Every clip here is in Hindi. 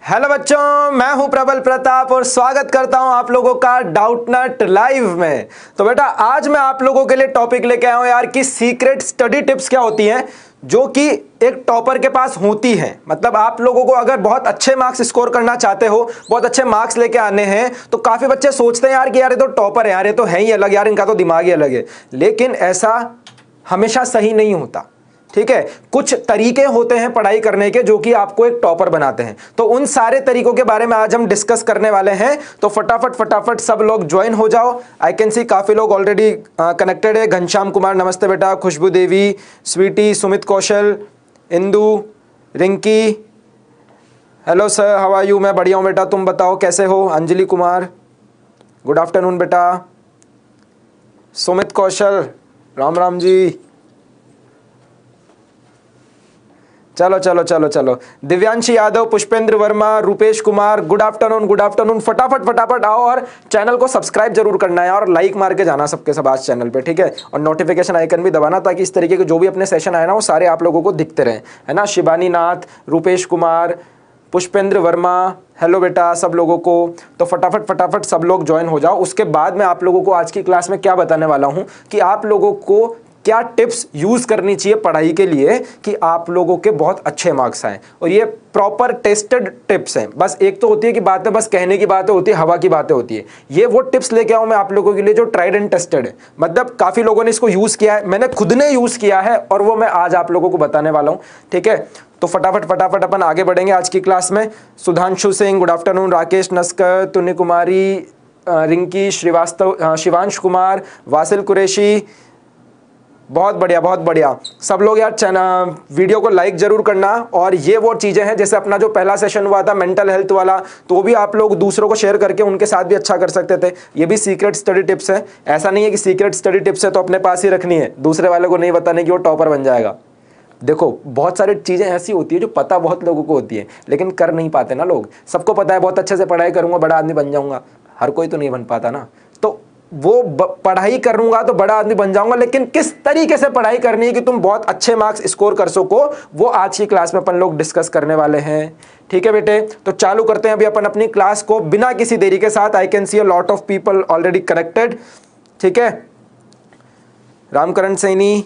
हेलो बच्चों, मैं हूं प्रबल प्रताप और स्वागत करता हूं आप लोगों का डाउटनट लाइव में। तो बेटा आज मैं आप लोगों के लिए टॉपिक लेके आया हूं यार कि सीक्रेट स्टडी टिप्स क्या होती हैं जो कि एक टॉपर के पास होती हैं। मतलब आप लोगों को अगर बहुत अच्छे मार्क्स स्कोर करना चाहते हो, बहुत अच्छे मार्क्स लेके आने हैं, तो काफी बच्चे सोचते हैं यार कि यार ये तो टॉपर है, यार ये तो है ही अलग, यार इनका तो दिमाग ही अलग है। लेकिन ऐसा हमेशा सही नहीं होता, ठीक है। कुछ तरीके होते हैं पढ़ाई करने के जो कि आपको एक टॉपर बनाते हैं। तो उन सारे तरीकों के बारे में आज हम डिस्कस करने वाले हैं। तो फटाफट सब लोग ज्वाइन हो जाओ। आई कैन सी काफी लोग ऑलरेडी कनेक्टेड है। घनश्याम कुमार नमस्ते बेटा, Khushbu Devi, Sweety, Sumit Kaushal, Indu, Rinki, hello sir, how are you? मैं बढ़िया हूं बेटा, तुम बताओ कैसे हो? अंजलि कुमार, गुड आफ्टरनून बेटा। सुमित कौशल, राम राम जी। चलो चलो चलो चलो, दिव्यांशी यादव, पुष्पेंद्र वर्मा, रूपेश कुमार, गुड आफ्टरनून। फटाफट आओ और चैनल को सब्सक्राइब जरूर करना है और लाइक मार के जाना सबके सब आज चैनल पे, ठीक है। और नोटिफिकेशन आइकन भी दबाना ताकि इस तरीके के जो भी अपने सेशन आए ना वो सारे आप लोगों को दिखते रहे, है ना। शिवानी नाथ, रूपेश कुमार, पुष्पेंद्र वर्मा, हेलो बेटा सब लोगों को। तो फटाफट सब लोग ज्वाइन हो जाओ। उसके बाद मैं आप लोगों को आज की क्लास में क्या बताने वाला हूं कि आप लोगों को क्या टिप्स यूज करनी चाहिए पढ़ाई के लिए कि आप लोगों के बहुत अच्छे मार्क्स आए। और ये प्रॉपर टेस्टेड टिप्स हैं। बस एक तो होती है कि बातें बस कहने की बातें होती है, हवा की बातें होती है। ये वो टिप्स लेके आऊं मैं आप लोगों के लिए जो ट्राइड एंड टेस्टेड है। मतलब काफी लोगों ने इसको यूज किया है, मैंने खुद ने यूज किया है और वो मैं आज आप लोगों को बताने वाला हूं, ठीक है। तो फटाफट अपन आगे बढ़ेंगे आज की क्लास में। Sudhanshu Singh, good afternoon. राकेश नस्कर, तुन्नी कुमारी, रिंकी श्रीवास्तव, शिवांश कुमार, वासिल कुरैशी, बहुत बढ़िया। सब लोग यार वीडियो को लाइक जरूर करना। और ये वो चीज़ें हैं जैसे अपना जो पहला सेशन हुआ था मेंटल हेल्थ वाला, तो भी आप लोग दूसरों को शेयर करके उनके साथ भी अच्छा कर सकते थे। ये भी सीक्रेट स्टडी टिप्स है। ऐसा नहीं है कि सीक्रेट स्टडी टिप्स है तो अपने पास ही रखनी है, दूसरे वाले को नहीं बताने की वो टॉपर बन जाएगा। देखो बहुत सारी चीज़ें ऐसी होती है जो पता बहुत लोगों को होती है लेकिन कर नहीं पाते ना लोग। सबको पता है बहुत अच्छे से पढ़ाई करूंगा बड़ा आदमी बन जाऊंगा, हर कोई तो नहीं बन पाता ना। तो वो पढ़ाई करूंगा तो बड़ा आदमी बन जाऊंगा, लेकिन किस तरीके से पढ़ाई करनी है कि तुम बहुत अच्छे मार्क्स स्कोर कर सको, वो आज की क्लास में अपन लोग डिस्कस करने वाले हैं, ठीक है बेटे। तो चालू करते हैं अभी अपन अपनी क्लास को बिना किसी देरी के साथ। I can see a lot of people already connected, ठीक है। रामकरण सैनी,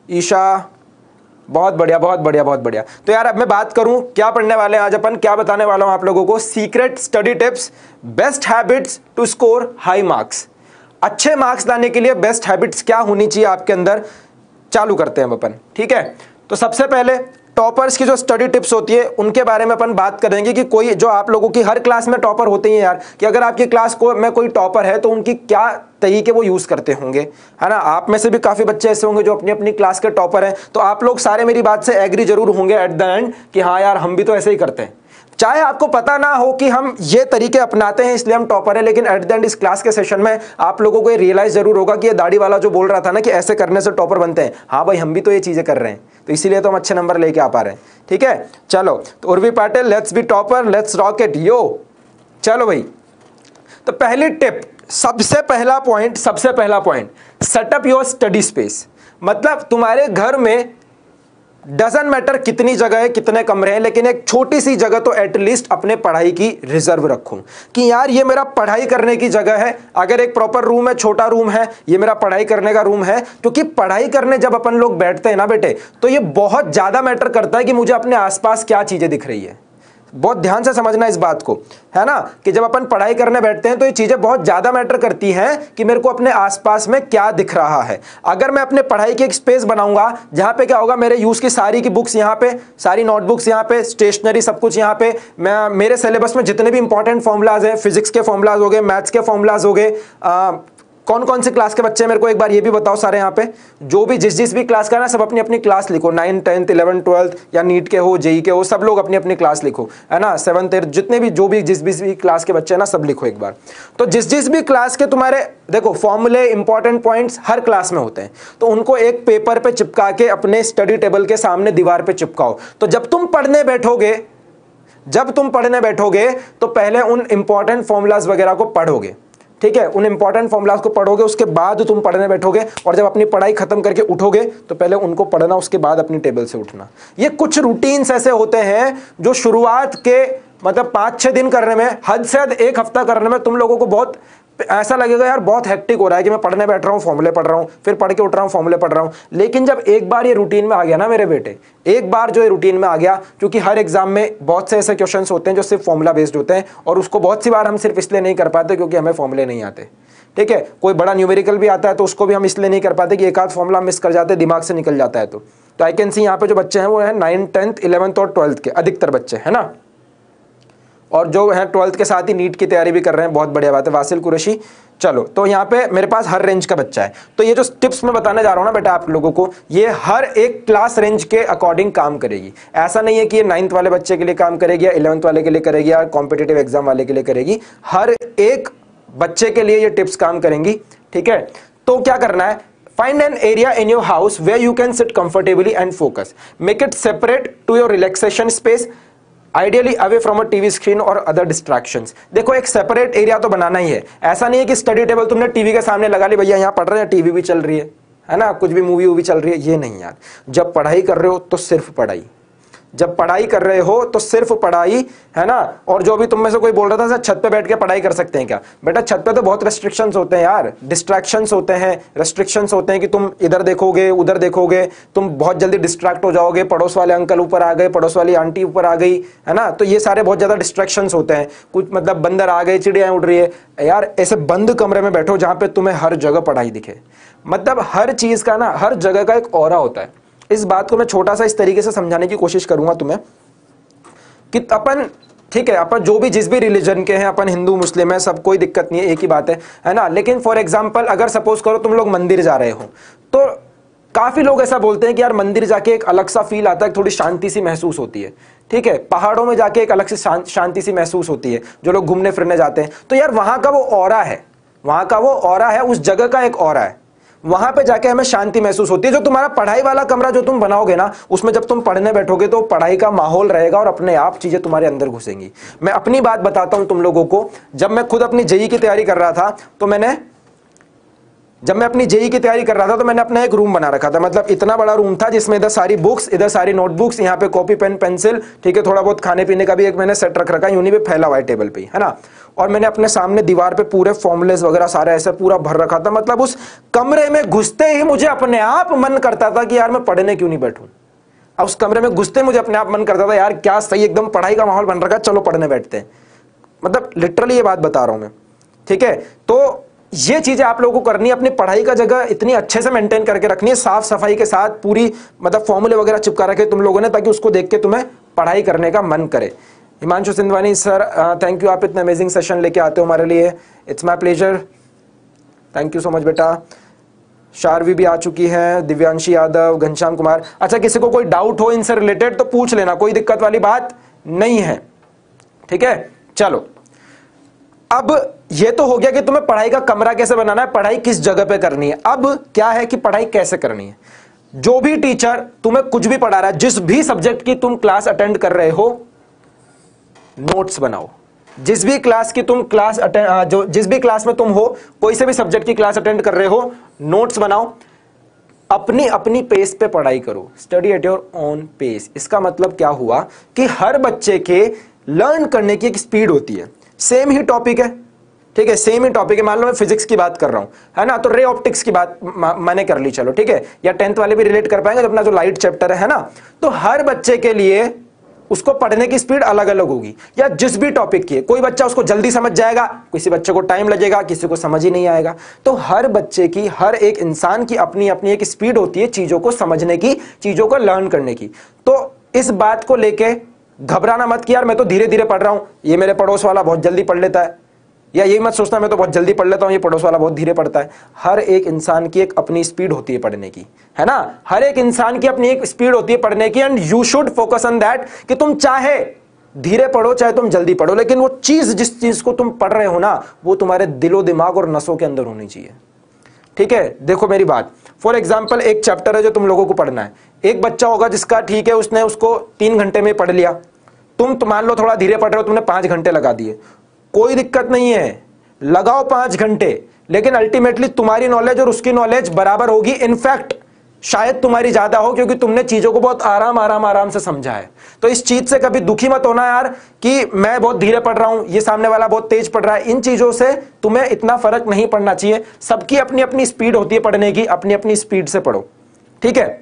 ईशा, बहुत बढ़िया। तो यार अब मैं बात करूं क्या पढ़ने वाले हैं आज अपन, क्या बताने वाला हूं आप लोगों को। Secret study tips, best habits to score high marks. अच्छे मार्क्स लाने के लिए बेस्ट हैबिट्स क्या होनी चाहिए आपके अंदर, चालू करते हैं अपन, ठीक है। तो सबसे पहले टॉपर्स की जो स्टडी टिप्स होती है उनके बारे में अपन बात करेंगे कि कोई जो आप लोगों की हर क्लास में टॉपर होते हैं यार, कि अगर आपकी क्लास को में कोई टॉपर है तो उनकी क्या तरीके वो यूज करते होंगे, है ना। आप में से भी काफी बच्चे ऐसे होंगे जो अपनी अपनी क्लास के टॉपर हैं। तो आप लोग सारे मेरी बात से एग्री जरूर होंगे एट द एंड कि हाँ यार हम भी तो ऐसे ही करते हैं। चाहे आपको पता ना हो कि हम ये तरीके अपनाते हैं इसलिए हम टॉपर हैं, लेकिन एट द एंड इस क्लास के सेशन में आप लोगों को ये रियलाइज जरूर होगा कि ये दाढ़ी वाला जो बोल रहा था ना कि ऐसे करने से टॉपर बनते हैं, हाँ भाई हम भी तो ये चीजें कर रहे हैं, तो इसीलिए तो हम अच्छे नंबर लेके आ पा रहे हैं, ठीक है। चलो तो Urvi Patil, let's be topper, let's rocket yo. चलो भाई, तो पहली टिप, सबसे पहला point, set up your study space. मतलब तुम्हारे घर में डजंट मैटर कितनी जगह है, कितने कमरे हैं, लेकिन एक छोटी सी जगह तो एटलीस्ट अपने पढ़ाई की रिजर्व रखूं कि यार ये मेरा पढ़ाई करने की जगह है। अगर एक प्रॉपर रूम है, छोटा रूम है, ये मेरा पढ़ाई करने का रूम है। क्योंकि पढ़ाई करने जब अपन लोग बैठते हैं ना बेटे, तो ये बहुत ज्यादा मैटर करता है कि मुझे अपने आसपास क्या चीजें दिख रही है। बहुत ध्यान से समझना इस बात को, है ना, कि जब अपन पढ़ाई करने बैठते हैं तो ये चीजें बहुत ज्यादा मैटर करती हैं कि मेरे को अपने आसपास में क्या दिख रहा है। अगर मैं अपने पढ़ाई की एक स्पेस बनाऊंगा जहां पे क्या होगा, मेरे यूज की सारी की बुक्स यहाँ पे, सारी नोटबुक्स यहाँ पे, स्टेशनरी सब कुछ यहाँ पे, मैं मेरे सिलेबस में जितने भी इंपॉर्टेंट फॉर्मुलाज हैं, फिजिक्स के फॉर्मुलाज हो गए, मैथ्स के फॉर्मुलाज हो गए, कौन कौन सी क्लास के बच्चे हैं मेरे को एक बार ये भी बताओ सारे यहाँ पे, जो भी जिस भी क्लास का ना सब अपनी अपनी क्लास लिखो, 9th 10th 11th 12th या नीट के हो, जेई के हो, सब लोग अपनी अपनी क्लास लिखो, है ना। 7th 8th जितने भी जो भी जिस भी क्लास के बच्चे हैं ना सब लिखो एक बार। तो जिस भी क्लास के तुम्हारे देखो फॉर्मूले इंपॉर्टेंट पॉइंट्स हर क्लास में होते हैं, तो उनको एक पेपर पे चिपका के अपने स्टडी टेबल के सामने दीवार पे चिपकाओ। तो जब तुम पढ़ने बैठोगे तो पहले उन इंपॉर्टेंट फॉर्मूलाज वगैरह को पढ़ोगे, ठीक है। उन इंपॉर्टेंट फॉर्मुलाज को पढ़ोगे, उसके बाद तुम पढ़ने बैठोगे और जब अपनी पढ़ाई खत्म करके उठोगे तो पहले उनको पढ़ना, उसके बाद अपनी टेबल से उठना। ये कुछ रूटीन्स ऐसे होते हैं जो शुरुआत के मतलब 5-6 दिन करने में, हद से हद 1 हफ्ता करने में तुम लोगों को बहुत ऐसा लगेगा यार बहुत हेक्टिक हो रहा है कि मैं पढ़ने बैठ रहा हूँ, फॉर्मूले पढ़ रहा हूँ, फिर पढ़ के उठ रहा हूँ, फॉर्मूले पढ़ रहा हूँ। लेकिन जब एक बार ये रूटीन में आ गया ना मेरे बेटे, एक बार जो ये रूटीन में आ गया, क्योंकि हर एग्जाम में बहुत से ऐसे क्वेश्चंस होते हैं जो सिर्फ फॉर्मूला बेस्ड होते हैं, और उसको बहुत सी बार हम सिर्फ इसलिए नहीं कर पाते क्योंकि हमें फॉर्मूले नहीं आते। ठीक है, कोई बड़ा न्यूमेरिकल भी आता है तो उसको भी हम इसलिए नहीं कर पाते कि एक आध फॉर्मूला मिस कर जाते, दिमाग से निकल जाता है। तो आई कैन सी यहाँ पे जो बच्चे हैं वो है 9th 10th 11th और 12th के अधिकतर बच्चे है ना, और जो है 12th के साथ ही नीट की तैयारी भी कर रहे हैं, बहुत बढ़िया बात है। वासिल कुरैशी, चलो तो यहाँ पे मेरे पास हर रेंज का बच्चा है। तो ये जो टिप्स मैं बताने जा रहा हूँ ना बेटा आप लोगों को, ये हर एक क्लास रेंज के अकॉर्डिंग काम करेगी। ऐसा नहीं है कि ये 9th वाले बच्चे के लिए काम करेगी या 11th वाले के लिए करेगी या कॉम्पिटिटिव एग्जाम वाले के लिए करेगी, हर एक बच्चे के लिए ये टिप्स काम करेंगी। ठीक है, तो क्या करना है, find an area in your house where you can sit comfortably and focus. Make it separate to your relaxation space, ideally away from a TV screen or other distractions. देखो एक सेपरेट एरिया तो बनाना ही है। ऐसा नहीं है कि स्टडी टेबल तुमने टीवी के सामने लगा ली, भैया यहाँ पढ़ रहे हैं, टीवी भी चल रही है ना, कुछ भी मूवी वूवी चल रही है, ये नहीं यार। जब पढ़ाई कर रहे हो तो सिर्फ पढ़ाई, जब पढ़ाई कर रहे हो तो सिर्फ पढ़ाई, है ना। और जो भी तुम में से कोई बोल रहा था सर छत पे बैठ के पढ़ाई कर सकते हैं क्या, बेटा छत पे तो बहुत रेस्ट्रिक्शंस होते हैं यार, डिस्ट्रैक्शंस होते हैं, रेस्ट्रिक्शंस होते हैं कि तुम इधर देखोगे उधर देखोगे, तुम बहुत जल्दी डिस्ट्रैक्ट हो जाओगे, पड़ोस वाले अंकल ऊपर आ गए, पड़ोस वाली आंटी ऊपर आ गई, है ना। तो ये सारे बहुत ज्यादा डिस्ट्रैक्शंस होते हैं, कुछ मतलब बंदर आ गए, चिड़िया उड़ रही है यार। ऐसे बंद कमरे में बैठो जहां पे तुम्हें हर जगह पढ़ाई दिखे, मतलब हर चीज का ना, हर जगह का एक ऑरा होता है। इस बात को मैं छोटा सा इस तरीके से समझाने की कोशिश करूंगा तुम्हें कि अपन, ठीक है, अपन जो भी जिस भी रिलीजन के हैं, अपन हिंदू मुस्लिम है, सब कोई दिक्कत नहीं है, एक ही बात है ना। लेकिन फॉर एग्जांपल अगर सपोज करो तुम लोग मंदिर जा रहे हो, तो काफी लोग ऐसा बोलते हैं कि यार मंदिर जाके एक अलग सा फील आता है, थोड़ी शांति सी महसूस होती है। ठीक है, पहाड़ों में जाके एक अलग से शांति सी महसूस होती है, जो लोग घूमने फिरने जाते हैं। तो यार वहां का वो ऑरा है, वहां का वो ऑरा है, उस जगह का एक ऑरा है, वहां पे जाके हमें शांति महसूस होती है। जो तुम्हारा पढ़ाई वाला कमरा जो तुम बनाओगे ना, उसमें जब तुम पढ़ने बैठोगे तो पढ़ाई का माहौल रहेगा और अपने आप चीजें तुम्हारे अंदर घुसेंगी। मैं अपनी बात बताता हूं तुम लोगों को, जब मैं खुद अपनी जेईई की तैयारी कर रहा था तो मैंने अपना एक रूम बना रखा था, मतलब इतना बड़ा रूम था जिसमें इधर सारी बुक्स, इधर सारी नोटबुक्स, यहाँ पे कॉपी पेन पेंसिल, ठीक है, थोड़ा बहुत खाने पीने का भी एक मैंने सेट रख रखा है, यूं पे फैला हुआ है टेबल पे, है ना। और मैंने अपने सामने दीवार पे पूरे फॉर्मूलेस वगैरह सारे ऐसे पूरा भर रखा था। मतलब उस कमरे में घुसते ही मुझे अपने आप मन करता था कि यार मैं पढ़ने क्यों नहीं बैठूं। अब उस कमरे में घुसते मुझे अपने आप मन करता था यार क्या सही एकदम पढ़ाई का माहौल बन रखा है, चलो पढ़ने बैठते हैं। मतलब लिटरली ये बात बता रहा हूं मैं, ठीक है। तो ये चीजें आप लोगों को करनी है, अपनी पढ़ाई का जगह इतनी अच्छे से मेंटेन करके रखनी है, साफ सफाई के साथ पूरी, मतलब फॉर्मूले वगैरह चिपका रखे तुम लोगों ने, ताकि उसको देख के तुम्हें पढ़ाई करने का मन करे। Himanshu Sindhwani sir thank you, आप इतने अमेजिंग सेशन लेके आते हो हमारे लिए, it's my pleasure, thank you so much बेटा। शारवी भी आ चुकी है, दिव्यांशी यादव, घनश्याम कुमार। अच्छा, किसी को कोई डाउट हो इनसे रिलेटेड तो पूछ लेना, कोई दिक्कत वाली बात नहीं है, ठीक है। चलो, अब ये तो हो गया कि तुम्हें पढ़ाई का कमरा कैसे बनाना है, पढ़ाई किस जगह पे करनी है। अब क्या है कि पढ़ाई कैसे करनी है। जो भी टीचर तुम्हें कुछ भी पढ़ा रहा है, जिस भी सब्जेक्ट की तुम क्लास अटेंड कर रहे हो, नोट्स बनाओ। जिस भी क्लास की तुम क्लास जिस भी क्लास में तुम हो, कोई से भी सब्जेक्ट की क्लास अटेंड कर रहे हो, नोट्स बनाओ, अपनी अपनी पेस पे पढ़ाई करो, study at your own pace. इसका मतलब क्या हुआ कि हर बच्चे के लर्न करने की एक स्पीड होती है। सेम ही टॉपिक है, ठीक है, सेम ही टॉपिक है, मान लो मैं फिजिक्स की बात कर रहा हूं, है ना, तो रे ऑप्टिक्स की बात मैंने कर ली, चलो ठीक है, या 10th वाले भी रिलेट कर पाएंगे, अपना जो लाइट चैप्टर है ना। तो हर बच्चे के लिए उसको पढ़ने की स्पीड अलग अलग होगी, या जिस भी टॉपिक की है, कोई बच्चा उसको जल्दी समझ जाएगा, किसी बच्चे को टाइम लगेगा, किसी को समझ ही नहीं आएगा। तो हर बच्चे की, हर एक इंसान की अपनी अपनी एक स्पीड होती है चीजों को समझने की, चीजों को लर्न करने की। तो इस बात को लेके घबराना मत कि यार मैं तो धीरे धीरे पढ़ रहा हूं, ये मेरे पड़ोस वाला बहुत जल्दी पढ़ लेता है, या ये मत सोचना मैं तो बहुत जल्दी पढ़ लेता हूं, ये पड़ोस वाला बहुत धीरे पढ़ता है। हर एक इंसान की एक अपनी स्पीड होती है पढ़ने की, है ना, हर एक इंसान की अपनी एक स्पीड होती है पढ़ने की, and you should focus on that कि तुम चाहे धीरे पढ़ो चाहे तुम जल्दी पढ़ो, लेकिन वो चीज, जिस चीज को तुम पढ़ रहे हो ना, वो तुम्हारे दिलो दिमाग और नसों के अंदर होनी चाहिए, ठीक है। देखो मेरी बात, फॉर एग्जाम्पल एक चैप्टर है जो तुम लोगों को पढ़ना है, एक बच्चा होगा जिसका ठीक है उसने उसको 3 घंटे में पढ़ लिया, तुम मान लो थोड़ा धीरे पढ़ रहे हो, तुमने 5 घंटे लगा दिए, कोई दिक्कत नहीं है, लगाओ 5 घंटे, लेकिन अल्टीमेटली तुम्हारी नॉलेज और उसकी नॉलेज बराबर होगी। इनफैक्ट शायद तुम्हारी ज्यादा हो, क्योंकि तुमने चीजों को बहुत आराम से समझा है। तो इस चीज से कभी दुखी मत होना यार कि मैं बहुत धीरे पढ़ रहा हूं, ये सामने वाला बहुत तेज पढ़ रहा है। इन चीजों से तुम्हें इतना फर्क नहीं पड़ना चाहिए। सबकी अपनी अपनी स्पीड होती है पढ़ने की, अपनी अपनी स्पीड से पढ़ो, ठीक है।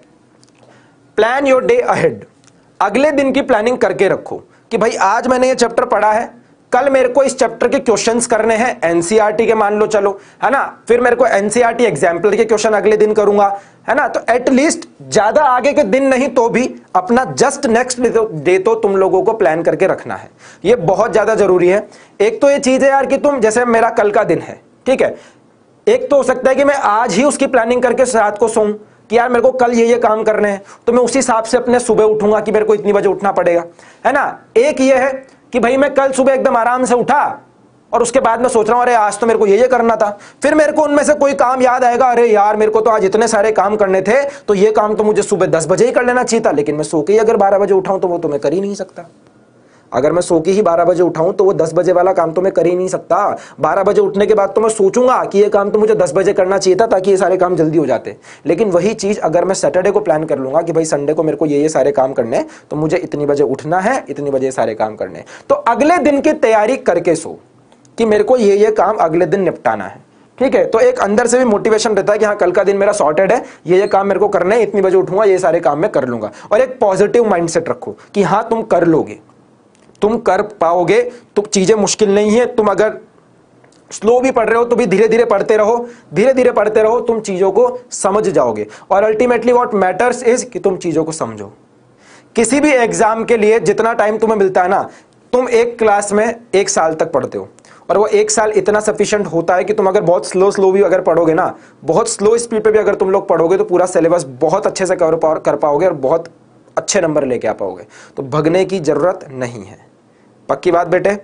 प्लान योर डे अहेड, अगले दिन की प्लानिंग करके रखो कि भाई आज मैंने ये चैप्टर पढ़ा है, कल मेरे को इस चैप्टर के क्वेश्चंस करने हैं एनसीईआरटी के, मान लो, चलो, है ना। फिर मेरे को एनसीईआरटी एग्जाम्पल के क्वेश्चन अगले दिन करूंगा, है ना। तो एटलीस्ट ज्यादा आगे के दिन नहीं तो भी अपना जस्ट नेक्स्ट डे तो तुम लोगों को प्लान करके रखना है। ये बहुत ज्यादा जरूरी है। एक तो ये चीज है यार कि तुम, जैसे मेरा कल का दिन है, ठीक है, एक तो हो सकता है कि मैं आज ही उसकी प्लानिंग करके रात को सोऊं कि यार मेरे को कल ये काम करने हैं, तो मैं उसी हिसाब से अपने सुबह उठूंगा कि मेरे को इतनी बजे उठना पड़ेगा, है ना। एक ये है कि भाई मैं कल सुबह एकदम आराम से उठा और उसके बाद मैं सोच रहा हूं अरे आज तो मेरे को ये करना था, फिर मेरे को उनमें से कोई काम याद आएगा, अरे यार मेरे को तो आज इतने सारे काम करने थे, तो ये काम तो मुझे सुबह 10 बजे ही कर लेना चाहिए था, लेकिन मैं सो के ही अगर 12 बजे उठाऊं तो वो तो मैं कर ही नहीं सकता। अगर मैं सो के ही 12 बजे उठाऊं तो वो 10 बजे वाला काम तो मैं कर ही नहीं सकता। 12 बजे उठने के बाद तो मैं सोचूंगा कि ये काम तो मुझे 10 बजे करना चाहिए था ताकि ये सारे काम जल्दी हो जाते। लेकिन वही चीज अगर मैं सैटरडे को प्लान कर लूंगा कि भाई संडे को मेरे को ये सारे काम करने हैं, तो मुझे इतनी बजे उठना है, इतनी बजे सारे काम करने हैं, तो अगले दिन की तैयारी करके सो कि मेरे को ये काम अगले दिन निपटाना है, ठीक है। तो एक अंदर से भी मोटिवेशन रहता है कि हाँ कल का दिन मेरा सॉर्टेड है, ये काम मेरे को करना है, इतनी बजे उठूंगा, ये सारे काम मैं कर लूंगा। और एक पॉजिटिव माइंडसेट रखो कि हाँ तुम कर लोगे, तुम कर पाओगे, तुम, चीजें मुश्किल नहीं है। तुम अगर स्लो भी पढ़ रहे हो तो भी धीरे धीरे पढ़ते रहो, धीरे धीरे पढ़ते रहो, तुम चीजों को समझ जाओगे। और अल्टीमेटली व्हाट मैटर्स इज कि तुम चीजों को समझो। किसी भी एग्जाम के लिए जितना टाइम तुम्हें मिलता है ना, तुम एक क्लास में 1 साल तक पढ़ते हो, और वो 1 साल इतना सफिशिएंट होता है कि तुम अगर बहुत स्लो भी अगर पढ़ोगे ना, बहुत स्लो स्पीड पे भी अगर तुम लोग पढ़ोगे तो पूरा सिलेबस बहुत अच्छे से कर पाओगे और बहुत अच्छे नंबर लेके आ पाओगे। तो भगने की जरूरत नहीं है। पक्की बात बेटे।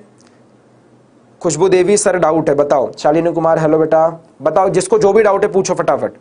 खुशबू देवी सर डाउट है, बताओ। शालिनी कुमार हेलो बेटा, बताओ, जिसको जो भी डाउट है पूछो फटाफट,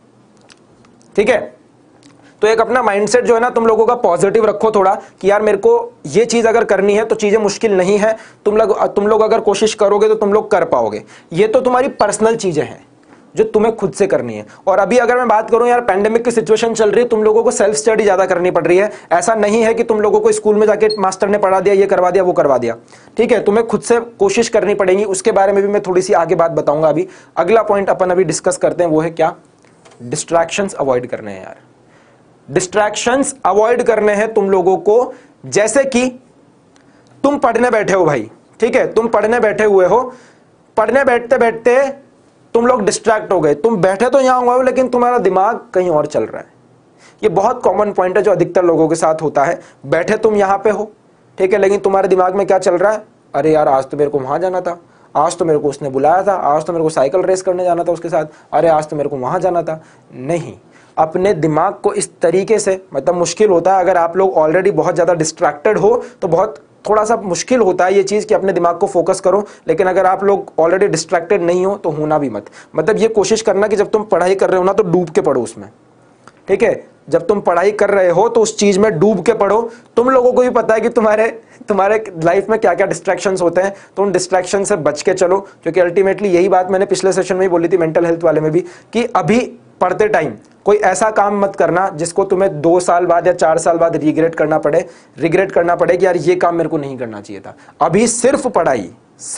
ठीक है। तो एक अपना माइंडसेट जो है ना तुम लोगों का पॉजिटिव रखो थोड़ा कि यार मेरे को ये चीज अगर करनी है तो चीजें मुश्किल नहीं है, तुम लोग अगर कोशिश करोगे तो तुम लोग कर पाओगे। ये तो तुम्हारी पर्सनल चीजें हैं जो तुम्हें खुद से करनी है। और अभी अगर मैं बात करूं यार, पैंडेमिक की सिचुएशन चल रही है, तुम लोगों को सेल्फ स्टडी ज्यादा करनी पड़ रही है। ऐसा नहीं है कि तुम लोगों को स्कूल में जाके मास्टर ने पढ़ा दिया, ये करवा दिया, वो करवा दिया, ठीक है। तुम्हें खुद से कोशिश करनी पड़ेगी। उसके बारे में भी मैं थोड़ी सी आगे बात बताऊंगा। अभी अगला पॉइंट अपन अभी डिस्कस करते हैं, वो है क्या, डिस्ट्रैक्शंस अवॉइड करने हैं यार। डिस्ट्रैक्शंस अवॉइड करने हैं तुम लोगों को। जैसे कि तुम पढ़ने बैठे हो भाई, ठीक है, तुम पढ़ने बैठे हुए हो, पढ़ने बैठते बैठते तुम लोग डिस्ट्रैक्ट हो गए। तुम बैठे तो यहां हुए हो लेकिन तुम्हारा दिमाग कहीं और चल रहा है। ये बहुत कॉमन पॉइंट है जो अधिकतर लोगों के साथ होता है। बैठे तुम यहां पे हो, ठीक है, लेकिन तुम्हारे दिमाग में क्या चल रहा है, अरे यार आज तो मेरे को वहां जाना था, आज तो मेरे को उसने बुलाया था, आज तो मेरे को साइकिल रेस करने जाना था उसके साथ, अरे आज तो मेरे को वहां जाना था। नहीं, अपने दिमाग को इस तरीके से, मतलब मुश्किल होता है अगर आप लोग ऑलरेडी बहुत ज्यादा डिस्ट्रैक्टेड हो तो बहुत थोड़ा सा मुश्किल होता है ये चीज कि अपने दिमाग को फोकस करो। लेकिन अगर आप लोग ऑलरेडी डिस्ट्रैक्टेड नहीं हो तो होना भी मत। मतलब ये कोशिश करना कि जब तुम पढ़ाई कर रहे हो ना तो डूब के पढ़ो उसमें, ठीक है। जब तुम पढ़ाई कर रहे हो तो उस चीज में डूब के पढ़ो। तुम लोगों को भी पता है कि तुम्हारे लाइफ में क्या क्या डिस्ट्रैक्शंस होते हैं, तो उन डिस्ट्रैक्शन से बच के चलो। क्योंकि अल्टीमेटली यही बात मैंने पिछले सेशन में ही बोली थी, मेंटल हेल्थ वाले में भी, कि अभी पढ़ते टाइम कोई ऐसा काम मत करना जिसको तुम्हें 2 साल बाद या 4 साल बाद रिग्रेट करना पड़े कि यार ये काम मेरे को नहीं करना चाहिए था। अभी सिर्फ पढ़ाई,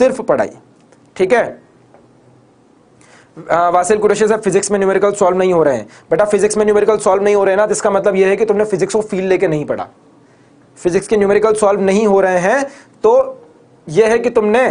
ठीक है। वासिल कुरैशी साहब, फिजिक्स में न्यूमेरिकल सॉल्व नहीं हो रहे हैं। बेटा फिजिक्स में न्यूमेरिकल सॉल्व नहीं हो रहे हैं ना, जिसका मतलब यह है कि तुमने फिजिक्स को फील लेके नहीं पढ़ा। फिजिक्स के न्यूमेरिकल सॉल्व नहीं हो रहे हैं तो यह है कि तुमने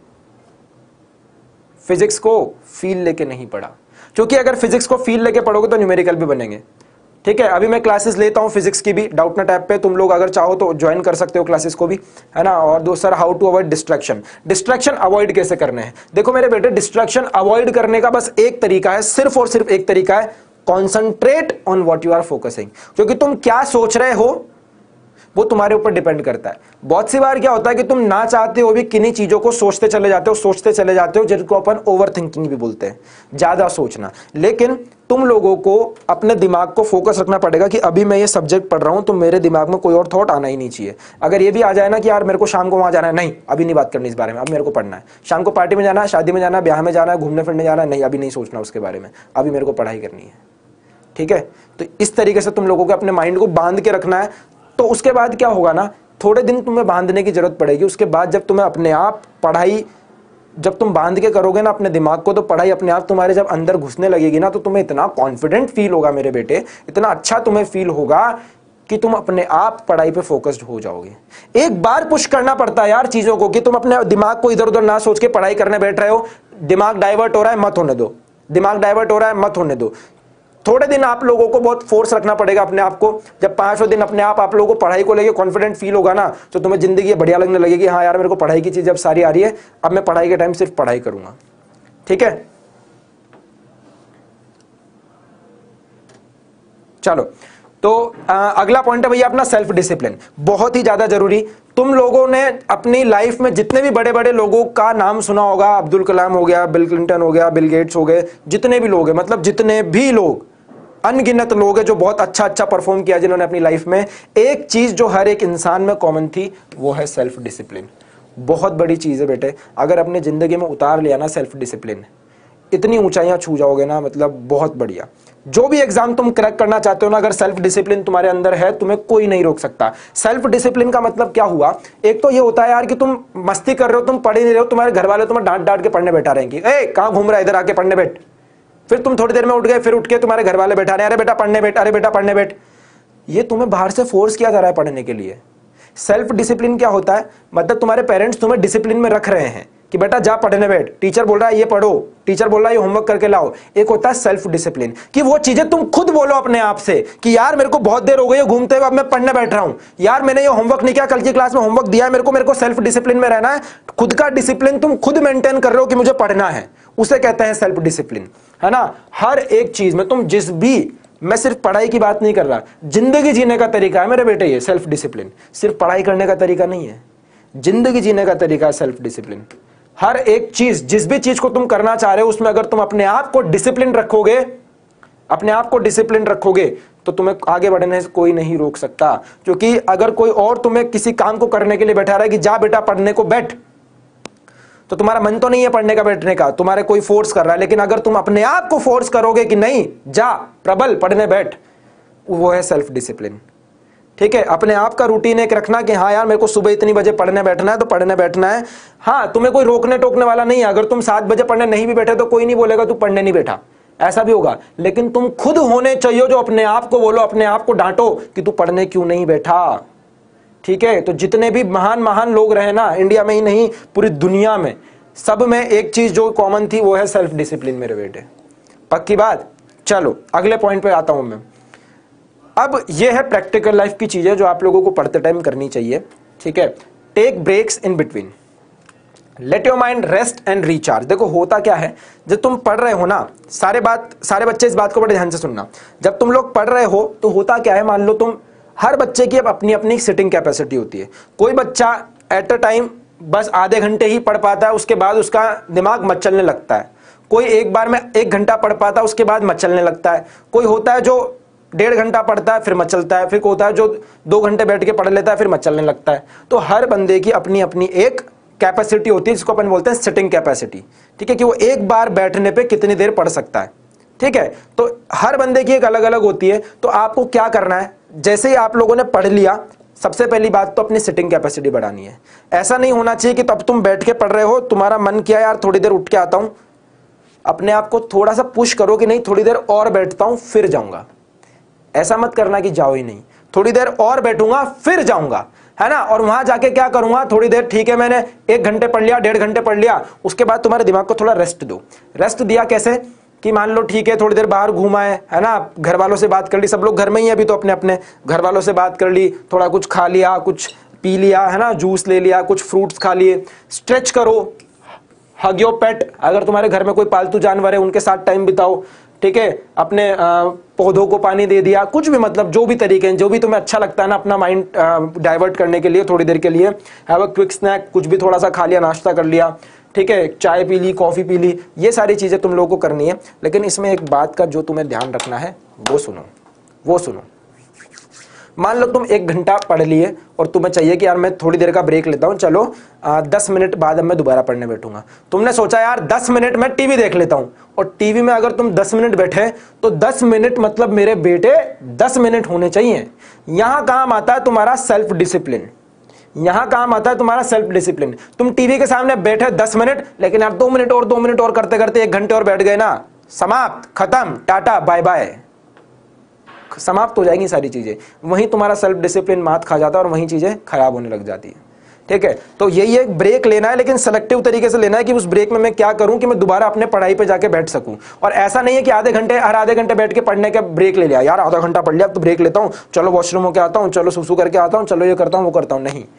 फिजिक्स को फील लेके नहीं पढ़ा। क्योंकि अगर फिजिक्स को फील लेके पढ़ोगे तो न्यूमेरिकल भी बनेंगे, ठीक है। अभी मैं क्लासेस लेता हूं फिजिक्स की भी, डाउटनेट ऐप पे, तुम लोग अगर चाहो तो ज्वाइन कर सकते हो क्लासेस को भी, है ना। और दूसरा, how to avoid distraction avoid कैसे करने हैं। देखो मेरे बेटे, डिस्ट्रैक्शन अवॉइड करने का बस एक तरीका है, सिर्फ और सिर्फ एक तरीका है, concentrate on what you are focusing. क्योंकि तुम क्या सोच रहे हो वो तुम्हारे ऊपर डिपेंड करता है। बहुत सी बार क्या होता है कि तुम ना चाहते हो भी किन्हीं चीजों को सोचते चले जाते हो, जिनको अपन ओवर थिंकिंग भी बोलते हैं, ज्यादा सोचना। लेकिन तुम लोगों को अपने दिमाग को फोकस रखना पड़ेगा कि अभी मैं ये सब्जेक्ट पढ़ रहा हूं तो मेरे दिमाग में कोई और थॉट आना ही नहीं चाहिए। अगर ये भी आ जाए ना कि यार मेरे को शाम को वहां जाना है, नहीं अभी नहीं बात करनी इस बारे में, अब मेरे को पढ़ना है। शाम को पार्टी में जाना है, शादी में जाना है, ब्याह में जाना है, घूमने फिरने जाना है, नहीं अभी नहीं सोचना उसके बारे में, अभी मेरे को पढ़ाई करनी है। ठीक है, तो इस तरीके से तुम लोगों को अपने माइंड को बांध के रखना है। तो उसके बाद क्या होगा ना, थोड़े दिन तुम्हें बांधने की जरूरत पड़ेगी, उसके बाद जब तुम्हें अपने आप पढ़ाई, जब तुम बांध के करोगे ना अपने दिमाग को, तो पढ़ाई अपने आप तुम्हारे जब अंदर घुसने लगेगी ना, तो तुम्हें इतना कॉन्फिडेंट फील होगा मेरे बेटे, इतना अच्छा तुम्हें फील होगा कि तुम अपने आप पढ़ाई पे फोकस्ड हो जाओगे। एक बार पुश करना पड़ता है यार चीजों को, कि तुम अपने दिमाग को इधर उधर ना सोच के पढ़ाई करने बैठ रहे हो, दिमाग डाइवर्ट हो रहा है मत होने दो, दिमाग डाइवर्ट हो रहा है मत होने दो। थोड़े दिन आप लोगों को बहुत फोर्स रखना पड़ेगा अपने आप को। जब 5वें दिन अपने आप लोगों को पढ़ाई को लेके कॉन्फिडेंट फील होगा ना, तो तुम्हें जिंदगी बढ़िया लगने लगेगी। हाँ यार, मेरे को पढ़ाई की चीज अब सारी आ रही है, अब मैं पढ़ाई के टाइम सिर्फ पढ़ाई करूंगा। ठीक है, चलो तो अगला पॉइंट है भैया अपना सेल्फ डिसिप्लिन, बहुत ही ज्यादा जरूरी। तुम लोगों ने अपनी लाइफ में जितने भी बड़े बड़े लोगों का नाम सुना होगा, अब्दुल कलाम हो गया, बिल क्लिंटन हो गया, बिल गेट्स हो गए, जितने भी लोग हैं, मतलब जितने भी लोग, अनगिनत लोग हैं जो बहुत अच्छा अच्छा परफॉर्म किया जिन्होंने अपनी लाइफ में, एक चीज जो हर एक इंसान में कॉमन थी वो है सेल्फ डिसिप्लिन। बहुत बड़ी चीज है बेटे, अगर अपने जिंदगी में उतार लिया ना सेल्फ डिसिप्लिन, इतनी ऊंचाइयां छू जाओगे ना, मतलब बहुत बढ़िया। जो भी एग्जाम तुम क्रैक करना चाहते हो ना, अगर सेल्फ डिसिप्लिन तुम्हारे अंदर है, तुम्हें कोई नहीं रोक सकता। सेल्फ डिसिप्लिन का मतलब क्या हुआ, एक तो ये होता है यार कि तुम मस्ती कर रहे हो, तुम पढ़ ही नहीं रहे हो, तुम्हारे घर वाले तुम्हें डांट डांट के पढ़ने बैठा रहेंगे, ए कहां घूम रहा है, इधर आके पढ़ने बैठ। फिर तुम थोड़ी देर में उठ गए, फिर उठ के तुम्हारे घर वाले बैठा रहे, अरे बेटा पढ़ने बैठ, अरे बेटा पढ़ने बैठ। ये तुम्हें बाहर से फोर्स किया जा रहा है पढ़ने के लिए। सेल्फ डिसिप्लिन क्या होता है, मतलब तुम्हारे पेरेंट्स तुम्हें डिसिप्लिन में रख रहे हैं कि बेटा जा पढ़ने बैठ, टीचर बोल रहा है ये पढ़ो, टीचर बोल रहा है ये होमवर्क करके लाओ। एक होता है सेल्फ डिसिप्लिन, कि वो चीजें तुम खुद बोलो अपने आप से कि यार मेरे को बहुत देर हो गई है घूमते हुए, अब मैं पढ़ने बैठ रहा हूं, यार मैंने ये होमवर्क नहीं किया, कल की क्लास में होमवर्क दिया है, मेरे को सेल्फ डिसिप्लिन में रहना है। खुद का डिसिप्लिन तुम खुद मेंटेन कर रहे हो कि मुझे पढ़ना है, उसे कहते हैं सेल्फ डिसिप्लिन, है ना। हर एक चीज में तुम जिस भी, मैं सिर्फ पढ़ाई की बात नहीं कर रहा, जिंदगी जीने का तरीका है मेरे बेटे ये सेल्फ डिसिप्लिन। सिर्फ पढ़ाई करने का तरीका नहीं है, जिंदगी जीने का तरीका है सेल्फ डिसिप्लिन। हर एक चीज, जिस भी चीज को तुम करना चाह रहे हो उसमें अगर तुम अपने आप को डिसिप्लिन रखोगे, अपने आप को डिसिप्लिन रखोगे, तो तुम्हें आगे बढ़ने से कोई नहीं रोक सकता। क्योंकि अगर कोई और तुम्हें किसी काम को करने के लिए बैठा रहा है कि जा बेटा पढ़ने को बैठ, तो तुम्हारा मन तो नहीं है पढ़ने का, बैठने का, तुम्हारे कोई फोर्स कर रहा है। लेकिन अगर तुम अपने आप को फोर्स करोगे कि नहीं जा प्रबल पढ़ने बैठ, वो है सेल्फ डिसिप्लिन। ठीक है, अपने आप का रूटीन एक रखना कि हाँ यार मेरे को सुबह इतनी बजे पढ़ने बैठना है तो पढ़ने बैठना है। हाँ, तुम्हें कोई रोकने टोकने वाला नहीं है, अगर तुम 7 बजे पढ़ने नहीं भी बैठे तो कोई नहीं बोलेगा तू पढ़ने नहीं बैठा, ऐसा भी होगा। लेकिन तुम खुद होने चाहिए जो अपने आप को बोलो, अपने आप को डांटो कि तू पढ़ने क्यों नहीं बैठा। ठीक है, तो जितने भी महान महान लोग रहे ना, इंडिया में ही नहीं पूरी दुनिया में, सब में एक चीज जो कॉमन थी वो है सेल्फ डिसिप्लिन मेरे बेटे, पक्की बात। चलो अगले पॉइंट पे आता हूं मैं। अब ये है प्रैक्टिकल लाइफ की चीजें जो आप लोगों को पढ़ते टाइम करनी चाहिए। ठीक है, take breaks in between, let your mind rest and recharge. देखो होता क्या है, जब तुम पढ़ रहे हो ना, सारे बच्चे इस बात को बड़े ध्यान से सुनना, जब तुम लोग पढ़ रहे हो तो होता क्या है, मान लो तुम, हर बच्चे की अब अपनी अपनी सिटिंग कैपेसिटी होती है। कोई बच्चा एट अ टाइम बस आधे घंटे ही पढ़ पाता है, उसके बाद उसका दिमाग मचलने लगता है। कोई एक बार में 1 घंटा पढ़ पाता है, उसके बाद मचलने लगता है। कोई होता है जो 1.5 घंटा पढ़ता है फिर मचलता है, फिर होता है जो 2 घंटे बैठ के पढ़ लेता है फिर मचलने लगता है। तो हर बंदे की अपनी अपनी एक कैपेसिटी होती है जिसको अपन बोलते हैं सिटिंग कैपेसिटी। ठीक है, कि वो एक बार बैठने पे कितनी देर पढ़ सकता है। ठीक है, तो हर बंदे की एक अलग अलग होती है। तो आपको क्या करना है, जैसे ही आप लोगों ने पढ़ लिया, सबसे पहली बात तो अपनी सिटिंग कैपेसिटी बढ़ानी है। ऐसा नहीं होना चाहिए कि तब तुम बैठ के पढ़ रहे हो, तुम्हारा मन किया यार थोड़ी देर उठ के आता हूं, अपने आप को थोड़ा सा पुश करो कि नहीं थोड़ी देर और बैठता हूं फिर जाऊंगा। ऐसा मत करना कि जाओ ही नहीं, थोड़ी देर और बैठूंगा फिर जाऊंगा, है ना। और वहां जाके क्या करूंगा, थोड़ी देर ठीक है मैंने 1 घंटे पढ़ लिया, 1.5 घंटे पढ़ लिया, उसके बाद तुम्हारे दिमाग को थोड़ा रेस्ट दो। रेस्ट दिया कैसे, कि मान लो ठीक है थोड़ी देर बाहर घूमा है ना, घर वालों से बात कर ली, सब लोग घर में ही है अभी तो, अपने अपने घर वालों से बात कर ली, थोड़ा कुछ खा लिया, कुछ पी लिया, है ना, जूस ले लिया, कुछ फ्रूट्स खा लिए, स्ट्रेच करो, हग योर पेट, अगर तुम्हारे घर में कोई पालतू जानवर है उनके साथ टाइम बिताओ। ठीक है, अपने पौधों को पानी दे दिया, कुछ भी, मतलब जो भी तरीके हैं, जो भी तुम्हें अच्छा लगता है ना अपना माइंड डाइवर्ट करने के लिए थोड़ी देर के लिए, हैव अ क्विक स्नैक, कुछ भी थोड़ा सा खा लिया, नाश्ता कर लिया। ठीक है, चाय पी ली, कॉफी पी ली, ये सारी चीजें तुम लोगों को करनी है। लेकिन इसमें एक बात का जो तुम्हें ध्यान रखना है वो सुनो, मान लो तुम 1 घंटा पढ़ लिए और तुम्हें चाहिए कि यार मैं थोड़ी देर का ब्रेक लेता हूं, चलो 10 मिनट बाद अब मैं दोबारा पढ़ने बैठूंगा। तुमने सोचा यार 10 मिनट में टीवी देख लेता हूं, और टीवी में अगर तुम 10 मिनट बैठे तो 10 मिनट मतलब मेरे बेटे 10 मिनट होने चाहिए। यहां काम आता है तुम्हारा सेल्फ डिसिप्लिन, यहां काम आता है तुम्हारा सेल्फ डिसिप्लिन। तुम टीवी के सामने बैठे 10 मिनट, लेकिन यार 2 मिनट और 2 मिनट और करते करते 1 घंटे और बैठ गए ना, समाप्त, खत्म, टाटा बाय बाय, समाप्त हो जाएंगी सारी चीजें। वहीं तुम्हारा सेल्फ डिसिप्लिन मात खा जाता है और वहीं चीजें खराब होने लग जाती है। ठीक है, तो यही एक ब्रेक लेना है, लेकिन सेलेक्टिव तरीके से लेना है कि उस ब्रेक में मैं क्या करूं कि मैं दोबारा अपने पढ़ाई पे जाके बैठ सकूं। और ऐसा नहीं है कि हर आधे घंटे बैठ के पढ़ने का ब्रेक ले लिया, यार आधा घंटा पढ़ लिया अब तो ब्रेक लेता हूं, चलो वॉशरूम होके आता हूं, चलो सुसु करके आता हूं, चलो ये करता हूं वो करता हूं। नहीं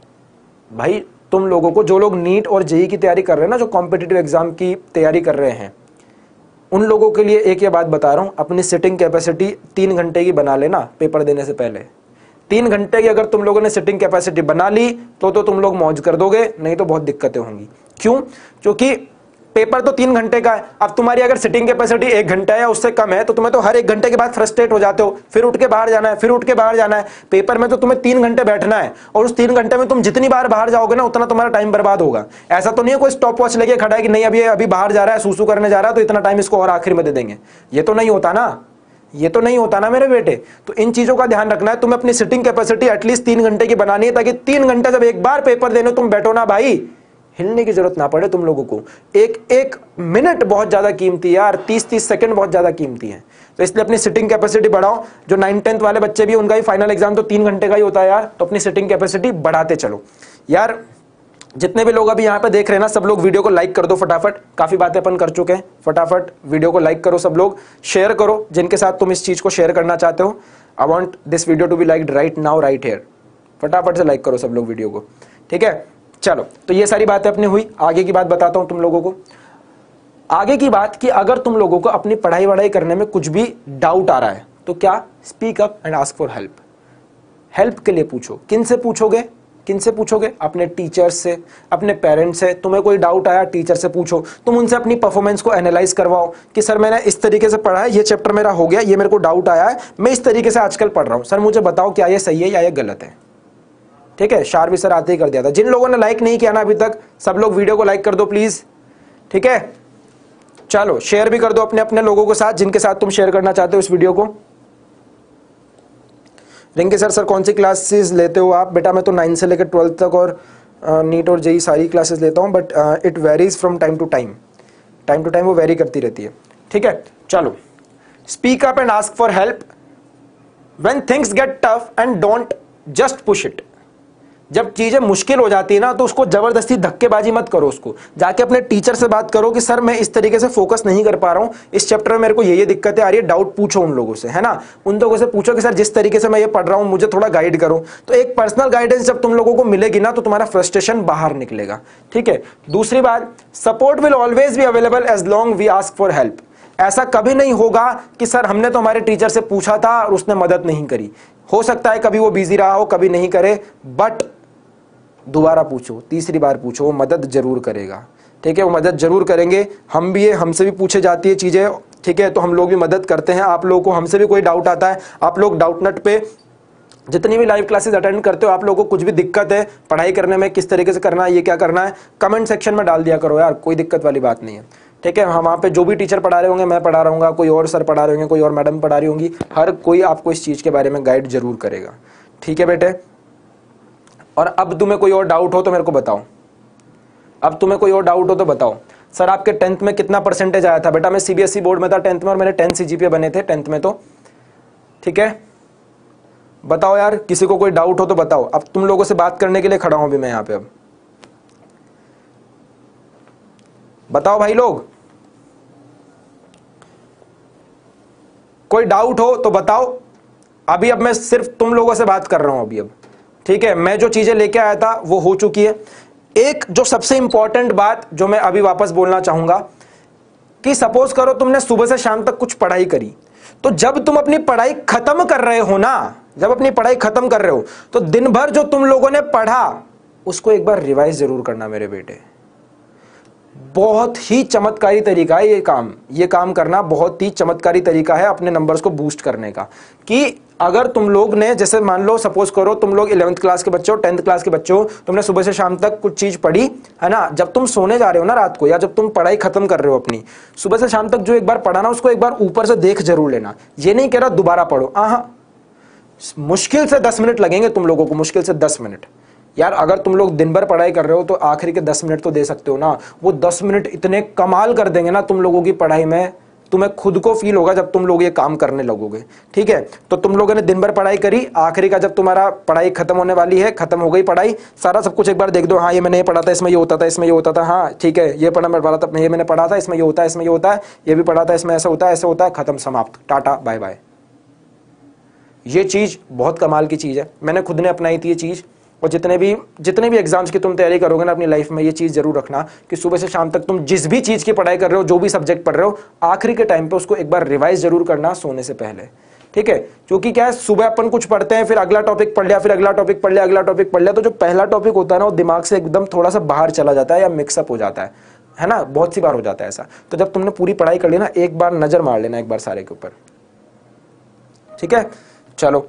भाई, तुम लोगों को, जो लोग नीट और जेईई की तैयारी कर रहे हैं ना, जो कॉम्पिटिटिव एग्जाम की तैयारी कर रहे हैं, उन लोगों के लिए एक ये बात बता रहा हूं, अपनी सिटिंग कैपेसिटी 3 घंटे की बना लेना पेपर देने से पहले। 3 घंटे की अगर तुम लोगों ने सिटिंग कैपेसिटी बना ली तो तुम लोग मौज कर दोगे, नहीं तो बहुत दिक्कतें होंगी। क्यों? क्योंकि पेपर तो 3 घंटे का है। अब तुम्हारी अगर सिटिंग कैपेसिटी 1 घंटा है या उससे कम है तो तुम्हें तो हर 1 घंटे के बाद फ्रस्ट्रेट हो जाते हो, फिर उठ के बाहर जाना है, फिर उठ के बाहर जाना है। पेपर में तो तुम्हें 3 घंटे बैठना है, और उस 3 घंटे में तुम जितनी बार बाहर जाओगे ना उतना तुम्हारा टाइम बर्बाद होगा। ऐसा तो नहीं है कोई स्टॉप वॉच लेके खड़ा है कि नहीं अभी बाहर जा रहा है, सूसू करने जा रहा है, तो इतना टाइम इसको और आखिर में दे देंगे। ये तो नहीं होता ना, ये तो नहीं होता ना मेरे बेटे। तो इन चीजों का ध्यान रखना है। तुम्हें अपनी सिटिंग कैपेसिटी एटलीस्ट 3 घंटे की बनानी है, ताकि 3 घंटे जब एक बार पेपर देने तुम बैठो ना भाई, हिलने की जरूरत ना पड़े तुम लोगों को। एक मिनट बहुत ज्यादा कीमती है यार, 30 सेकंड बहुत ज्यादा कीमती है। तो इसलिए अपनी सिटिंग कैपेसिटी बढ़ाओ। जो 9th-10th वाले बच्चे भी, उनका ही फाइनल एग्जाम तो 3 घंटे का ही होता है यार, तो अपनी सिटिंग कैपेसिटी बढ़ाते चलो यार। जितने भी लोग अभी यहाँ पे देख रहे हैं ना, सब लोग वीडियो को लाइक कर दो फटाफट। काफी बातें अपन कर चुके हैं, फटाफट वीडियो को लाइक करो सब लोग, शेयर करो जिनके साथ तुम इस चीज को शेयर करना चाहते हो। I want this video to be liked right now, right here. फटाफट से लाइक करो सब लोग वीडियो को, ठीक है। चलो, तो ये सारी बातें अपनी हुई। आगे की बात बताता हूं तुम लोगों को। आगे की बात कि अगर तुम लोगों को अपनी पढ़ाई वढ़ाई करने में कुछ भी डाउट आ रहा है तो क्या, speak up and ask for help. Help के लिए पूछो। किन से पूछोगे? किन से पूछोगे? अपने टीचर्स से, अपने पेरेंट्स से। तुम्हें कोई डाउट आया, टीचर से पूछो। तुम उनसे अपनी परफॉर्मेंस को एनालाइज करवाओ कि सर मैंने इस तरीके से पढ़ा है, ये चैप्टर मेरा हो गया, ये मेरे को डाउट आया है, मैं इस तरीके से आजकल पढ़ रहा हूं, सर मुझे बताओ क्या ये सही है या ये गलत है। ठीक है, शार्वी सर आते ही कर दिया था। जिन लोगों ने लाइक नहीं किया ना अभी तक, सब लोग वीडियो को लाइक कर दो प्लीज, ठीक है। चलो, शेयर भी कर दो अपने अपने लोगों के साथ जिनके साथ तुम शेयर करना चाहते हो इस वीडियो को। रिंकी सर कौन सी क्लासेस लेते हो आप? बेटा मैं तो 9 से लेकर 12 तक और नीट और जेईई सारी क्लासेस लेता हूं, but it varies from time to time. Time to time वो वेरी करती रहती है, ठीक है। चलो, speak up and ask for help when things get tough and don't just push it. जब चीजें मुश्किल हो जाती है ना तो उसको जबरदस्ती धक्केबाजी मत करो। उसको जाके अपने टीचर से बात करो कि सर मैं इस तरीके से फोकस नहीं कर पा रहा हूं, इस चैप्टर में मेरे को ये दिक्कतें आ रही है। डाउट पूछो उन लोगों से, है ना। उन लोगों से पूछो कि सर जिस तरीके से मैं ये पढ़ रहा हूं मुझे थोड़ा गाइड करो। तो एक पर्सनल गाइडेंस जब तुम लोगों को मिलेगी ना तो तुम्हारा फ्रस्ट्रेशन बाहर निकलेगा, ठीक है। दूसरी बात, support will always be available as long we ask for help. ऐसा कभी नहीं होगा कि सर हमने तो हमारे टीचर से पूछा था और उसने मदद नहीं करी। हो सकता है कभी वो बिजी रहा हो, कभी नहीं करे, बट दोबारा पूछो, तीसरी बार पूछो, वो मदद जरूर करेगा, ठीक है। वो मदद जरूर करेंगे। हम भी हमसे भी पूछे जाती है चीजें, ठीक है, तो हम लोग भी मदद करते हैं। आप लोगों को हमसे भी कोई डाउट आता है, आप लोग डाउटनेट पे जितनी भी लाइव क्लासेस अटेंड करते हो, आप लोगों को कुछ भी दिक्कत है पढ़ाई करने में, किस तरीके से करना है, ये क्या करना है, कमेंट सेक्शन में डाल दिया करो यार, कोई दिक्कत वाली बात नहीं है, ठीक है। हम वहाँ पे जो भी टीचर पढ़ा रहे होंगे, मैं पढ़ा रहा हूँ, कोई और सर पढ़ा रहे होंगे, कोई और मैडम पढ़ा रही होंगी, हर कोई आपको इस चीज़ के बारे में गाइड जरूर करेगा, ठीक है बेटे। और अब तुम्हें कोई और डाउट हो तो मेरे को बताओ। अब तुम्हें कोई और डाउट हो तो बताओ। सर आपके 10th में कितना परसेंटेज आया था? बेटा मैं सीबीएसई बोर्ड में था 10th में, और मेरे 10 सीजीपीए बने थे 10th में, तो ठीक है। बताओ यार, किसी को कोई डाउट हो तो बताओ। अब तुम लोगों से बात करने के लिए खड़ा हूं अभी मैं यहाँ पे। अब बताओ भाई लोग, कोई डाउट हो तो बताओ। अभी अब मैं सिर्फ तुम लोगों से बात कर रहा हूं अभी, अब ठीक है। मैं जो चीजें लेके आया था वो हो चुकी है। एक जो सबसे इंपॉर्टेंट बात जो मैं अभी वापस बोलना चाहूंगा कि सपोज करो तुमने सुबह से शाम तक कुछ पढ़ाई करी, तो जब तुम अपनी पढ़ाई खत्म कर रहे हो ना, जब अपनी पढ़ाई खत्म कर रहे हो तो दिन भर जो तुम लोगों ने पढ़ा उसको एक बार रिवाइज जरूर करना मेरे बेटे। बहुत ही चमत्कारी तरीका है ये काम करना बहुत ही चमत्कारी तरीका है अपने नंबर्स को बूस्ट करने का। कि अगर तुम लोग ने, जैसे मान लो सपोज करो तुम लोग 11th क्लास के बच्चे हो, 10th क्लास के बच्चे हो, तुमने सुबह से शाम तक कुछ चीज पढ़ी है ना, जब तुम सोने जा रहे हो ना रात को, या जब तुम पढ़ाई खत्म कर रहे हो अपनी, सुबह से शाम तक जो एक बार पढ़ा ना उसको एक बार ऊपर से देख जरूर लेना। ये नहीं कह रहा दोबारा पढ़ो, हाँ मुश्किल से 10 मिनट लगेंगे तुम लोगों को, मुश्किल से 10 मिनट। यार अगर तुम लोग दिन भर पढ़ाई कर रहे हो तो आखिरी के 10 मिनट तो दे सकते हो ना। वो 10 मिनट इतने कमाल कर देंगे ना तुम लोगों की पढ़ाई में, तुम्हें खुद को फील होगा जब तुम लोग ये काम करने लगोगे। ठीक है, तो तुम लोगों ने दिन भर पढ़ाई करी, आखिरी का जब तुम्हारा पढ़ाई खत्म होने वाली है, खत्म हो गई पढ़ाई, सारा सब कुछ एक बार देख दो, हाँ ये मैंने ये पढ़ा था, इसमें ये होता था, इसमें ये होता था, हाँ ठीक है ये पढ़ा था, ये मैंने पढ़ा था, इसमें ये होता है, इसमें ये होता है, ये भी पढ़ा था, इसमें ऐसा होता है, ऐसा होता है, खत्म, समाप्त, टाटा बाय बाय। ये चीज बहुत कमाल की चीज है, मैंने खुद ने अपनाई थी ये चीज। और जितने भी एग्जाम्स की तुम तैयारी करोगे ना अपनी लाइफ में, ये चीज जरूर रखना कि सुबह से शाम तक तुम जिस भी चीज की पढ़ाई कर रहे हो, जो भी सब्जेक्ट पढ़ रहे हो, आखिरी के टाइम पे उसको एक बार रिवाइज जरूर करना सोने से पहले। ठीक है, क्योंकि क्या है, सुबह अपन कुछ पढ़ते हैं, फिर अगला टॉपिक पढ़ लिया, फिर अगला टॉपिक पढ़ लिया, अगला टॉपिक पढ़ लिया, तो जो पहला टॉपिक होता है ना वो दिमाग से एकदम थोड़ा सा बाहर चला जाता है या मिक्सअप हो जाता है ना, बहुत सी बार हो जाता है ऐसा। तो जब तुमने पूरी पढ़ाई कर ली ना, एक बार नजर मार लेना एक बार सारे के ऊपर। ठीक है, चलो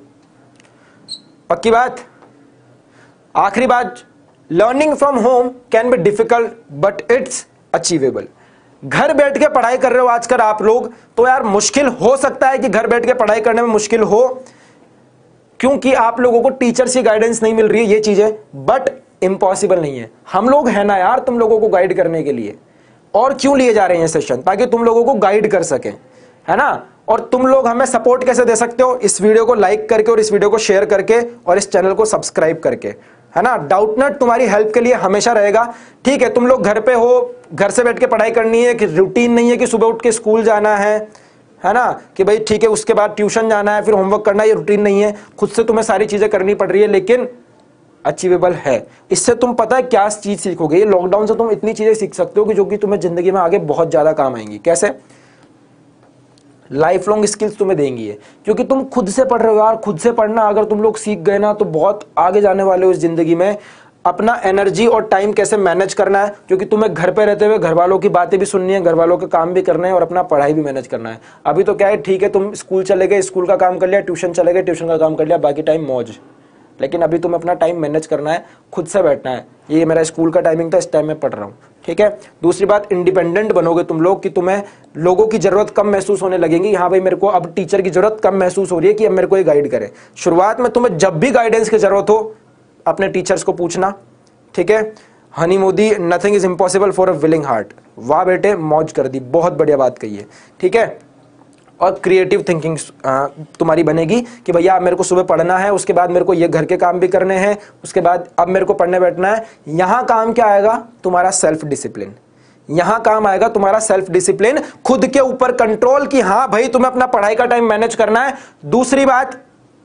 पक्की बात। आखिरी बात, learning from home can be difficult but it's achievable. घर बैठ के पढ़ाई कर रहे हो आजकल आप लोग, तो यार मुश्किल हो सकता है कि घर बैठ के पढ़ाई करने में मुश्किल हो, क्योंकि आप लोगों को टीचर्स की गाइडेंस नहीं मिल रही है, ये चीज है, बट इम्पॉसिबल नहीं है। हम लोग है ना यार तुम लोगों को गाइड करने के लिए, और क्यों लिए जा रहे हैं सेशन, ताकि तुम लोगों को गाइड कर सके, है ना। और तुम लोग हमें सपोर्ट कैसे दे सकते हो, इस वीडियो को लाइक करके और इस वीडियो को शेयर करके और इस चैनल को सब्सक्राइब करके, है ना। डाउटनट तुम्हारी हेल्प के लिए हमेशा रहेगा। ठीक है, तुम लोग घर पे हो, घर से बैठ के पढ़ाई करनी है, कि रूटीन नहीं है कि सुबह उठ के स्कूल जाना है ना, कि भाई ठीक है उसके बाद ट्यूशन जाना है, फिर होमवर्क करना है, ये रूटीन नहीं है, खुद से तुम्हें सारी चीजें करनी पड़ रही है, लेकिन अचीवेबल है। इससे तुम पता है क्या चीज सीखोगे, ये लॉकडाउन से तुम इतनी चीजें सीख सकते हो कि जो कि तुम्हें जिंदगी में आगे बहुत ज्यादा काम आएंगी। कैसे? लाइफ लॉन्ग स्किल्स तुम्हें देंगी है, क्योंकि तुम खुद से पढ़ रहे हो यार। खुद से पढ़ना अगर तुम लोग सीख गए ना तो बहुत आगे जाने वाले हो इस जिंदगी में। अपना एनर्जी और टाइम कैसे मैनेज करना है, क्योंकि तुम्हें घर पे रहते हुए घर वालों की बातें भी सुननी है, घर वालों के काम भी करना है और अपना पढ़ाई भी मैनेज करना है। अभी तो क्या है, ठीक है तुम स्कूल चले गए, स्कूल का काम कर लिया, ट्यूशन चले गए, ट्यूशन का काम कर लिया, बाकी टाइम मौज। लेकिन अभी तुम्हें अपना टाइम मैनेज करना है, खुद से बैठना है। ये मेरा स्कूल का टाइमिंग था, इस टाइम में पढ़ रहा हूँ। ठीक है, दूसरी बात, इंडिपेंडेंट बनोगे तुम लोग, कि तुम्हें लोगों की जरूरत कम महसूस होने लगेगी। हाँ भाई मेरे को अब टीचर की जरूरत कम महसूस हो रही है कि अब मेरे को ये गाइड करे। शुरुआत में तुम्हें जब भी गाइडेंस की जरूरत हो अपने टीचर्स को पूछना। ठीक है, Honey Modi, nothing is impossible for a willing heart. वाह बेटे, मौज कर दी, बहुत बढ़िया बात कही है। ठीक है, और क्रिएटिव थिंकिंग तुम्हारी बनेगी कि भैया अब मेरे को सुबह पढ़ना है, उसके बाद मेरे को ये घर के काम भी करने हैं, उसके बाद अब मेरे को पढ़ने बैठना है। यहां काम क्या आएगा? तुम्हारा सेल्फ डिसिप्लिन। यहां काम आएगा तुम्हारा सेल्फ डिसिप्लिन, खुद के ऊपर कंट्रोल, कि हाँ भाई तुम्हें अपना पढ़ाई का टाइम मैनेज करना है। दूसरी बात,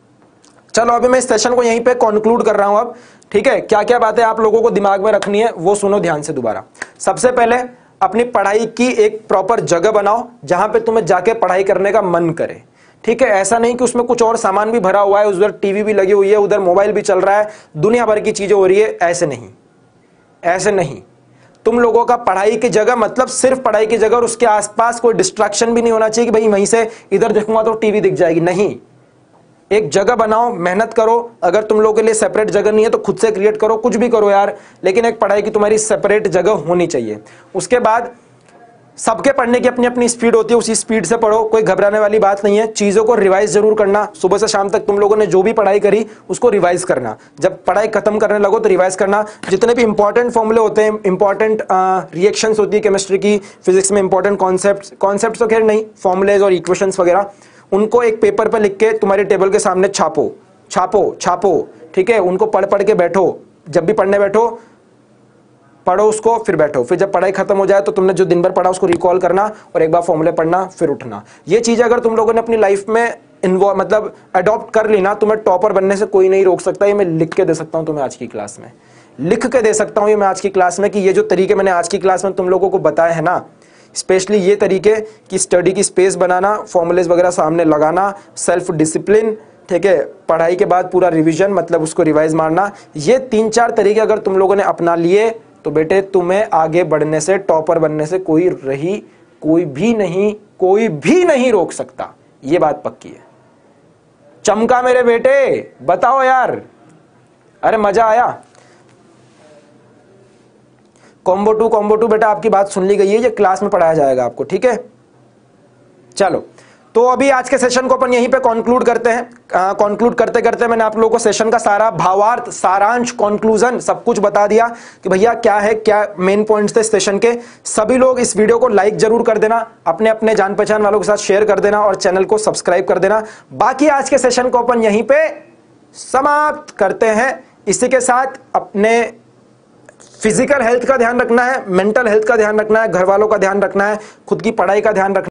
चलो अभी मैं इस सेशन को यहीं पे कंक्लूड कर रहा हूं अब। ठीक है, क्या क्या बातें आप लोगों को दिमाग में रखनी है वो सुनो ध्यान से दोबारा। सबसे पहले अपनी पढ़ाई की एक प्रॉपर जगह बनाओ जहां पे तुम्हें जाके पढ़ाई करने का मन करे। ठीक है, ऐसा नहीं कि उसमें कुछ और सामान भी भरा हुआ है, उधर टीवी भी लगी हुई है, उधर मोबाइल भी चल रहा है, दुनिया भर की चीजें हो रही है। ऐसे नहीं, ऐसे नहीं। तुम लोगों का पढ़ाई की जगह मतलब सिर्फ पढ़ाई की जगह, और उसके आसपास कोई डिस्ट्रैक्शन भी नहीं होना चाहिए कि भाई वहीं से इधर देखूंगा तो टीवी दिख जाएगी। नहीं, एक जगह बनाओ, मेहनत करो। अगर तुम लोगों के लिए सेपरेट जगह नहीं है तो खुद से क्रिएट करो, कुछ भी करो यार, लेकिन एक पढ़ाई की तुम्हारी सेपरेट जगह होनी चाहिए। उसके बाद सबके पढ़ने की अपनी अपनी स्पीड होती है, उसी स्पीड से पढ़ो, कोई घबराने वाली बात नहीं है। चीजों को रिवाइज जरूर करना, सुबह से शाम तक तुम लोगों ने जो भी पढ़ाई करी उसको रिवाइज करना। जब पढ़ाई खत्म करने लगो तो रिवाइज करना। जितने भी इंपॉर्टेंट फॉर्मूले होते हैं, इंपॉर्टेंट रिएक्शंस होती है केमिस्ट्री की, फिजिक्स में इंपॉर्टेंट कॉन्सेप्ट तो खैर नहीं, फॉर्मूलेज और इक्वेशंस वगैरह, उनको एक पेपर पर लिख के तुम्हारे टेबल के सामने छापो छापो छापो। ठीक है, उनको पढ़ पढ़ के बैठो। जब भी पढ़ने बैठो पढ़ो उसको, फिर बैठो। फिर जब पढ़ाई खत्म हो जाए तो तुमने जो दिन भर पढ़ा उसको रिकॉल करना और एक बार फॉर्मूले पढ़ना, फिर उठना। ये चीज अगर तुम लोगों ने अपनी लाइफ में मतलब अडॉप्ट कर ली ना, तुम्हें टॉपर बनने से कोई नहीं रोक सकता। ये मैं लिख के दे सकता हूं तुम्हें आज की क्लास में, लिख के दे सकता हूं ये मैं आज की क्लास में, कि ये जो तरीके मैंने आज की क्लास में तुम लोगों को बताए हैं ना, स्पेशली ये तरीके कि स्टडी की स्पेस बनाना, फॉर्मूलेज वगैरह सामने लगाना, सेल्फ डिसिप्लिन, ठीक है, पढ़ाई के बाद पूरा रिवीजन मतलब उसको रिवाइज मारना, ये 3-4 तरीके अगर तुम लोगों ने अपना लिए तो बेटे तुम्हें आगे बढ़ने से, टॉपर बनने से कोई भी नहीं रोक सकता। ये बात पक्की है। चमका मेरे बेटे, बताओ यार, अरे मजा आया। कॉम्बो टू बेटा आपकी बात सुन ली गई है, ये क्लास में पढ़ाया जाएगा आपको, ठीक है। चलो, तो अभी आज के सेशन को अपन यहीं पे कंक्लूड करते हैं। कंक्लूड करते करते मैंने आप लोगों को सेशन का सारा भावार्थ, सारांश, कंक्लूजन सब कुछ बता दिया कि भैया क्या है, क्या मेन पॉइंट्स थे सेशन के। सभी लोग इस वीडियो को लाइक जरूर कर देना, अपने अपने जान पहचान वालों के साथ शेयर कर देना और चैनल को सब्सक्राइब कर देना। बाकी आज के सेशन को अपन यहीं पे समाप्त करते हैं। इसी के साथ अपने फिजिकल हेल्थ का ध्यान रखना है, मेंटल हेल्थ का ध्यान रखना है, घर वालों का ध्यान रखना है, खुद की पढ़ाई का ध्यान रखना है।